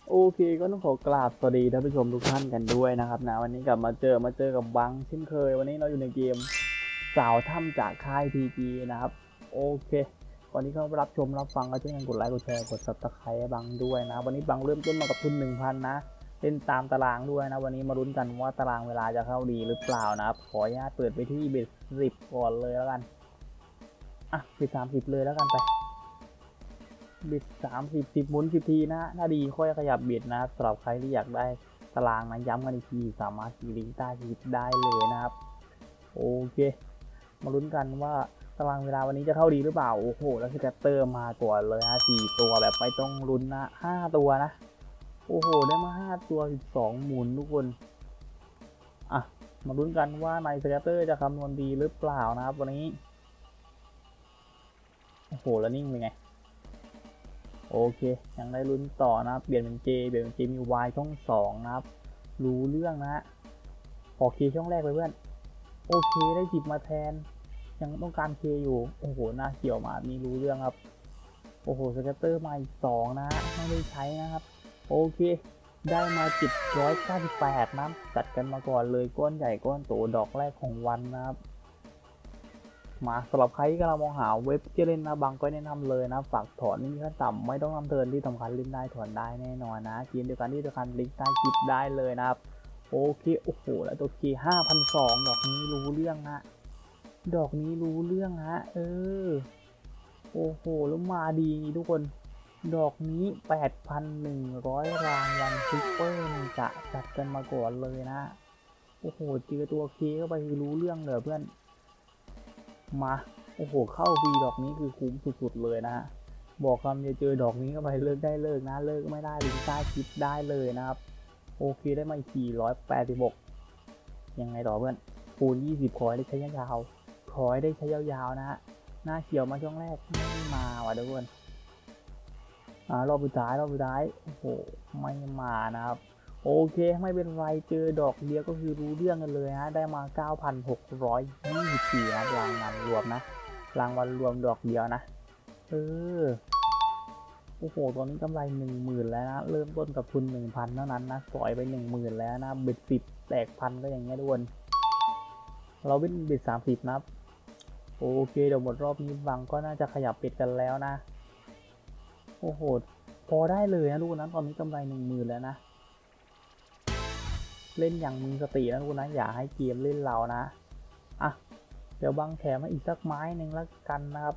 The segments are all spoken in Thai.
โอเคก็ต้องขอกราบสวัสดีท่านผู้ชมทุกท่านกันด้วยนะครับนะวันนี้กลับมาเจอกับบังเช่นเคยวันนี้เราอยู่ในเกมสาวถ้ำจากค่าย PG นะครับโอเคก่อนที่เข้ารับชมรับฟังก็ช่วยกันกดไลค์กดแชร์กด Subscribe ให้บังด้วยนะวันนี้บังเริ่มต้นมากับทุน 1,000 นะเล่นตามตารางด้วยนะวันนี้มาลุ้นกันว่าตารางเวลาจะเข้าดีหรือเปล่านะครับขออนุญาตเปิดไปที่เบส10ก่อนเลยแล้วกันเบส30เลยแล้วกันไปบิด10 หมุน10 ทีนะถ้าดีค่อยขยับบิดนะสำหรับใครที่อยากได้ตารางนะย้ำกันอีกทีสามารถคลิกลิงก์ใต้คลิปได้เลยนะครับโอเคมาลุ้นกันว่าตารางเวลาวันนี้จะเข้าดีหรือเปล่าโอ้โหแล้วสแกตเตอร์มาก่อนเลยฮะ4 ตัวแบบไม่ต้องลุ้นนะ5 ตัวนะโอ้โหได้มา5 ตัว12 หมุนทุกคนมาลุ้นกันว่าในสแกตเตอร์จะคำนวณดีหรือเปล่านะครับวันนี้โอ้โหแล้วนิ่งเป็นไงโอเคยังได้ลุ้นต่อนะครับเปลี่ยนเป็น J มี Y ช่อง2นะครับรู้เรื่องนะฮะขอ K ช่องแรกไปเพื่อนโอเคได้10มาแทนยังต้องการ K อยู่โอ้โหหน้าเขียวมามีรู้เรื่องครับโอ้โหสแกตเตอร์มาอีก2นะไม่ได้ใช้นะครับโอเคได้มา798นะจัดกันมาก่อนเลยก้อนใหญ่ก้อนโตดอกแรกของวันนะครับมาสำหรับใครที่กำลังมองหาเว็บที่เล่นนะบางก็แนะนำเลยนะฝากถอนนี่มีขั้นต่ำไม่ต้องทำเทิร์นที่สำคัญเล่นได้ถอนได้แน่นอนนะเกมเดียวกันที่สำคัญลิงก์ใต้คลิปได้เลยนะครับโอเคโอ้โหแล้วตัวเค5,200ดอกนี้รู้เรื่องฮะดอกนี้รู้เรื่องฮะโอ้โหแล้วมาดีทุกคนดอกนี้ 8,100 รางวัลซุปเปอร์นี่จะจัดกันมาก่อนเลยนะโอ้โหเจอตัวเคเข้าไปรู้เรื่องเลยเพื่อนมาโอ้โหเข้าฟรีดอกนี้คือคุ้มสุดๆเลยนะฮะบอกคำจะเจอดอกนี้เข้าไปเลิกได้เลิกนะเลิกไม่ได้ลิงก์ใต้คลิปได้เลยนะครับโอเคได้มา486ยังไงต่อเพื่อนคูณ20ขอให้ได้ใช้ยาวๆขอให้ได้ใช้ยาวๆนะฮะหน้าเขียวมาช่วงแรกไม่มาว่ะทุกคนรอบสุดท้ายโอ้โหไม่มานะครับโอเคไม่เป็นไรเจอดอกเดียวก็คือรู้เรื่องกันเลยฮะได้มา 9,624 นะรางวัลรวมนะรางวัลรวมดอกเดียวนะโอ้โหตอนนี้กำไร 10,000 แล้วนะเริ่มต้นกับทุน 1,000 เท่านั้นนะสอยไป 10,000 แล้วนะเบ็ด10แตกพันก็อย่างเงี้ยทุกคนเราเป็นเบ็ด30นะโอเคเดี๋ยวหมดรอบนี้บังก็น่าจะขยับเป็ดกันแล้วนะโอ้โหพอได้เลยนะทุกคนนะตอนนี้กำไร 10,000 แล้วนะเล่นอย่างมีสตินะทุกคนนะอย่าให้เกมเล่นเรานะเดี๋ยวบังแถมมาอีกสักไม้หนึ่งแล้วกันนะครับ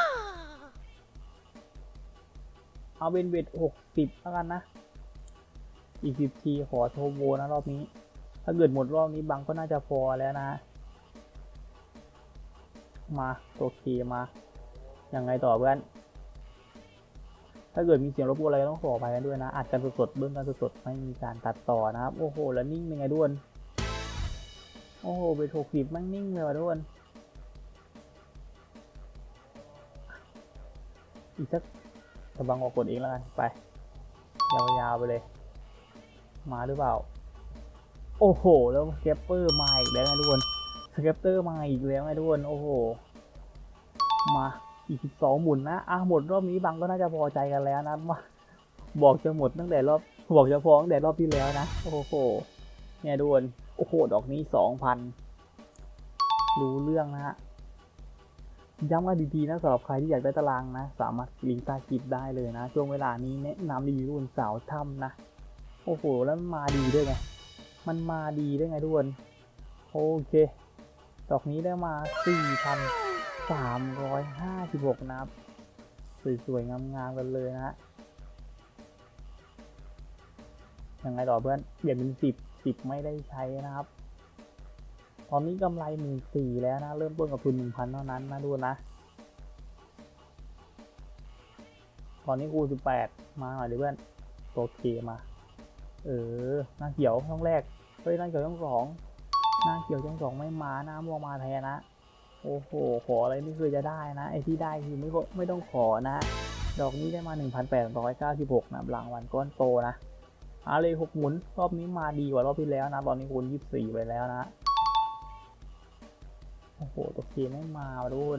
เอาเป็นเบ็ด60แล้วกันนะอีก10 ทีขอโทโบนะรอบนี้ถ้าเกิดหมดรอบนี้บังก็น่าจะพอแล้วนะมาตัวเคมายังไงต่อเพื่อนถ้าเกิดมีเสียงรบกวนอะไรต้องขออภัยกันด้วยนะอัดกันสดๆเบื้องกันสดๆไม่มีการตัดต่อนะครับโอ้โหแล้วนิ่งเป็นไงด้วยโอ้โหเบ็ด60แม่งนิ่งเลยว่ะทุกคนอีกสักกำลังออกกดเองแล้วกันไปยาวๆไปเลยมาหรือเปล่าโอ้โหแล้วสเก็ปเปอร์มาอีกแล้วไงทุกคนสเก็ปเตอร์มาอีกแล้วไงทุกคนโอ้โหมาอีก12 หมุนนะหมดรอบนี้บังก็น่าจะพอใจกันแล้วนะว่าบอกจะหมดตั้งแต่รอบบอกจะพอตั้งแต่รอบที่แล้วนะโอ้โหเนี่ยทุกคนโอ้โหดอกนี้ 2,000 รู้เรื่องนะฮะย้ำกันดีๆนะสำหรับใครที่อยากได้ตารางนะสามารถลิงก์ใต้คลิปได้เลยนะช่วงเวลานี้แนะนำดีรุ่นสาวถ้ำนะโอ้โหแล้วมาดีด้วยไงมันมาดีได้ไงทุกคนโอเคดอกนี้ได้มา 4,356 นะครับสวยๆงามๆกันเลยนะยังไงต่อเพื่อนเปลี่ยนเป็น10ไม่ได้ใช้นะครับตอนนี้กำไร 14,000 แล้วนะเริ่มต้นกับทุน 1,000 เท่านั้นนะดูนะตอนนี้คูณ18มาหน่อยดิเพื่อนตัวเคมาหน้าเขียวช่องแรกเฮ้ยหน้าเขียวช่อง2หน้าเขียวช่อง2ไม่มาหน้าม่วงมาแทนนะโอ้โหขออะไรไม่เคยจะได้นะไอ้ที่ได้คือไม่ต้องขอนะดอกนี้ได้มา 1,896 นะรางวัลก้อนโตนะเลย6 หมุนรอบนี้มาดีกว่ารอบที่แล้วนะตอนนี้คูณ24ไปแล้วนะโอ้โหตัวเคไม่มาทุกคน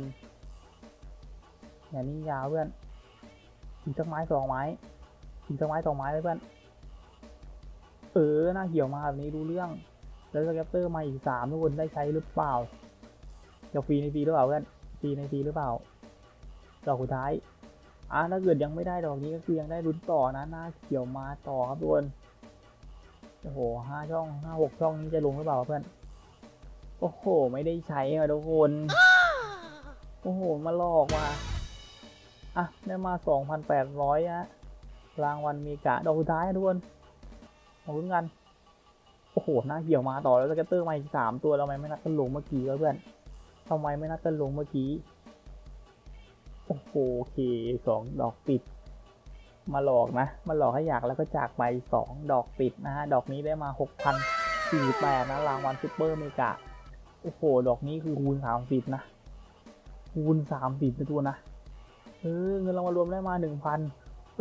อย่างนี้ยาวเพื่อนอีกสักไม้ 2 ไม้อีกสักไม้ 2 ไม้เลยเพื่อนหน้าเขียวมาแบบนี้รู้เรื่องแล้วสแคปเตอร์มาอีก3ทุกคนได้ใช้หรือเปล่าจะฟรีในฟรีหรือเปล่าเพื่อนฟรีในฟรีหรือเปล่าดอกสุดท้ายถ้าเกิดยังไม่ได้ดอกนี้ก็คือยังได้ลุ้นต่อนะหน้าเขียวมาต่อครับทุกคนโอ้โห5 ช่อง5-6 ช่องนี้จะลงหรือเปล่าเพื่อนโอ้โหไม่ได้ใช้อะทุกคนโอ้โหมาหลอกว่ะได้มา 2,800รางวัลมีกะดอกสุดท้ายทุกคนมาลุ้นกันโอ้โหหน้าเขียวมาต่อแล้วสแกตเตอร์มาอีก3ตัวทำไมไม่นัดกันลงเมื่อกี้วะเพื่อนทำไมไม่นัดกันลงเมื่อกี้โอ้โห2 ดอกปิดมาหลอกนะมาหลอกให้อยากแล้วก็จากไป2 ดอกปิดนะฮะดอกนี้ได้มา 6,048นะรางวัลซุปเปอร์เมกะโอ้โหดอกนี้คือคูณ30นะคูณ30นะตัวนะเงินรางวัลรวมได้มา 1,000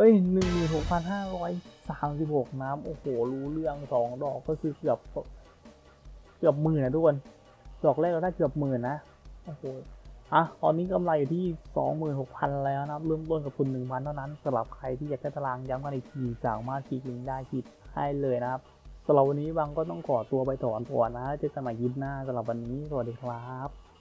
16,536น้ำโอ้โหรู้เรื่อง2 ดอกก็คือเกือบหมื่นนะทุกคนดอกแรกเราได้เกือบหมื่นนะโอ้โหตอนนี้กำไรอยู่ที่ 26,000 แล้วนะเริ่มต้นกับทุน 1,000 เท่านั้นสำหรับใครที่อยากได้ตารางย้ำกันอีกทีสามารถคลิกลิงก์ได้คลิกให้เลยนะครับสำหรับวันนี้บังก็ต้องขอตัวไปถอนก่อนนะเจอกันใหม่คลิปหน้าสำหรับวันนี้สวัสดีครับ